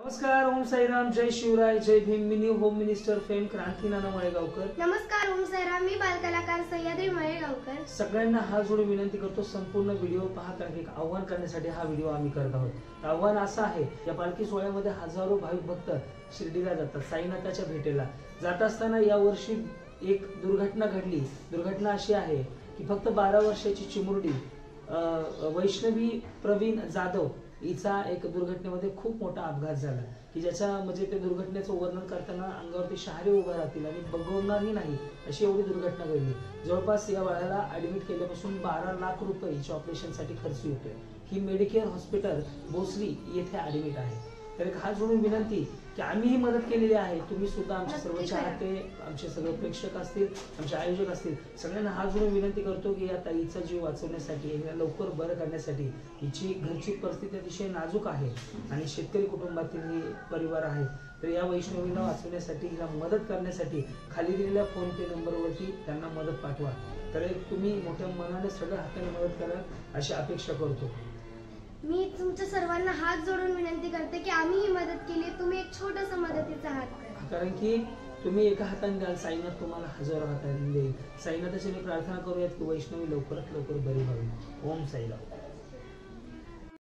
नमस्कार, ओम साईराम, जय शिवराय, जय भीम. मी new home minister fame Kranti Nana Malegaonkar. नमस्कार, ओम साईराम. मी बालकलाकार सह्याद्री मळेगावकर. सगळ्यांना हात जोडून विनंती करतो, संपूर्ण व्हिडिओ पहा, कारण एक आव्हान करण्यासाठी हा व्हिडिओ आम्ही करत आहोत. आव्हान असं आहे, या पालखी सोहळ्यामध्ये हजारो भाविक भक्त शिर्डीला जातात, साईनाथाच्या भेटेला. जात असताना या वर्षी एक दुर्घटना घडली. दुर्घटना अशी आहे की फक्त 12 वर्षाची चिमुरडी वैष्णवी प्रवीण जाधव हिचा एक दुर्घटनेमध्ये खूप मोठा अपघात झाला की ज्याच्या म्हणजे त्या दुर्घटनेचं वर्णन करताना अंगावरती शहारे उभा राहतील आणि बघवणारही नाही अशी एवढी दुर्घटना घडली. जवळपास या बाळाला ऍडमिट केल्यापासून 12 लाख रुपये हिच्या ऑपरेशनसाठी खर्च येतोय. ही मेडिकेअर हॉस्पिटल भोसरी येथे ऍडमिट आहे. तर एक हात जोडून विनंती की आम्ही ही मदत केलेली आहे, तुम्ही सुद्धा आमचे सर्व चाहते, आमचे सगळे प्रेक्षक असतील, आमचे आयोजक असतील, सगळ्यांना हात जोडून विनंती करतो की या ताईचा जीव वाचवण्यासाठी, हिला लवकर बरं करण्यासाठी. हिची घरची परिस्थिती अतिशय नाजूक आहे आणि शेतकरी कुटुंबातील ही परिवार आहे. तर या वैष्णवीला वाचवण्यासाठी, हिला मदत करण्यासाठी खाली दिलेल्या फोन पे नंबरवरती त्यांना मदत पाठवा. तर तुम्ही मोठ्या मनाने सगळ्या हाताने मदत करा अशी अपेक्षा करतो. मी तुमच्या सर्वांना हात जोडून विनंती करते की आम्ही ही मदत केली, तुम्ही एक छोटासा मदतीचा हात करा. कारण की तुम्ही एका हाताने द्याल, साईनाथ तुम्हाला हजारो हाताने देईल. साईनाथाची मी प्रार्थना करूयात की वैष्णवी लवकरात लवकर बरी व्हावी. ओम साईराम.